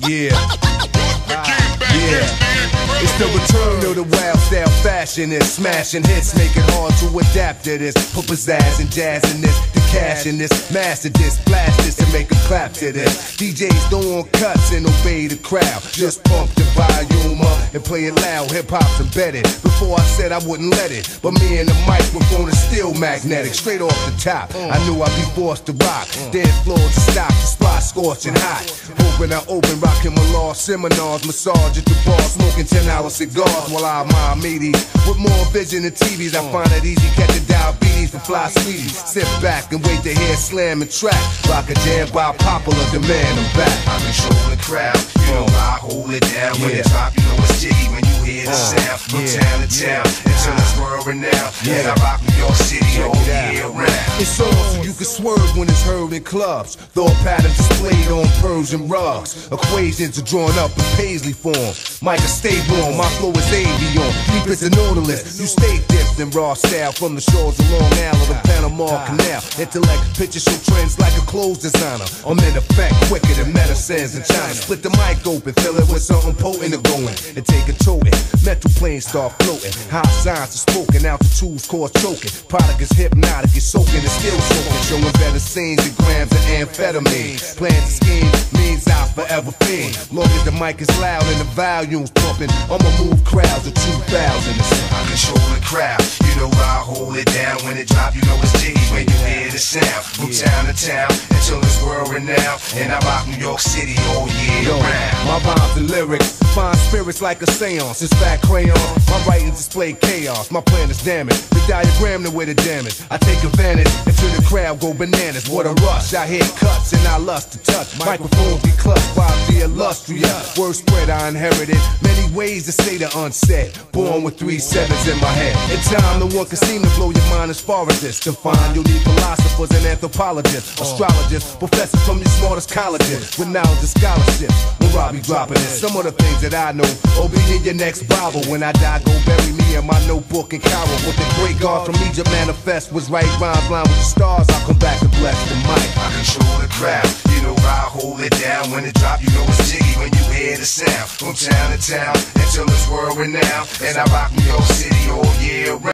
Yeah. It's the return of the wild style fashionist, smashing hits, make it hard to adapt to this. Put pizzazz and jazz in this, the cash in this, master this, blast this and make a clap to this. DJs don't want cuts and obey the crowd, just pump the volume up and play it loud. Hip hop's embedded. Before I said I wouldn't let it, but me and the microphone is still magnetic. Straight off the top, I knew I'd be forced to rock. Dead floor to stop, the spot scorching hot. Hoping I open, rocking my law seminars, massage at the bar, smoking 10-hour cigars while I admire meaties. With more vision than TVs, I find it easy catching diabetes for fly sweeties. Sit back and wait to hear slam and track. Rock a jam by popular demand. I'm back. I control the crowd, you know I hold it down. When it drop, you know it's jiggy when you hear the sound. From town to town, until it's world renowned. And I rock New York City all year round. It's on so you can swerve when it's heard in clubs. Thought patterns displayed on Persian rugs. Equations are drawn up in Paisley form. Micah, stay warm, my flow is avion. Deep as the Nautilus, you stay dipped in raw style. From the shores of Long Island to Panama Canal. Intellect, picture show trends like a clothes designer. I'm in effect quicker than medicines in China. Split the mic open, fill it with something potent to go in. And take a toting, metal planes start floating. High signs are spoken, altitudes cause choking. Product is hypnotic, it's soaking, it's still soaking. Showing better scenes than grams of amphetamine. Plans to scheme means I'll forever fiend. Long as the mic is loud and the volume's pumping, I'ma move crowds of 2,000. I control the crowd, you know I hold it down. When it drop, you know it's jiggy when you hear the sound. From town to town, until it's world renowned. And I rock New York City all year round. My rhymes and lyrics find spirits like a seance. It's fat crayon, my writings display chaos. My plan is damaged, the diagram the way the damage. I take advantage until the crowd go bananas. What a rush, I hear cuts and I lust to touch. Microphones be clutched by the illustrious. Word spread I inherited, many ways to say the unsaid. Born with 3 sevens in my head. In time no one can seem to blow your mind as far as this. To find you'll need philosophers and anthropologists, astrologists, professors from your smartest colleges with knowledge and scholarships. When I be dropping this, some of the things that I know will be in your next Bible. When I die, go bury me in my notebook in Cairo. With the great God from Egypt manifest was right rhymes line with the stars. I'll come back and bless the mic. I control the crowd, you know I hold it down. When it drop, you know it's jiggy when you hear the sound. From town to town, until it's world renowned. And I rock New York City all year round.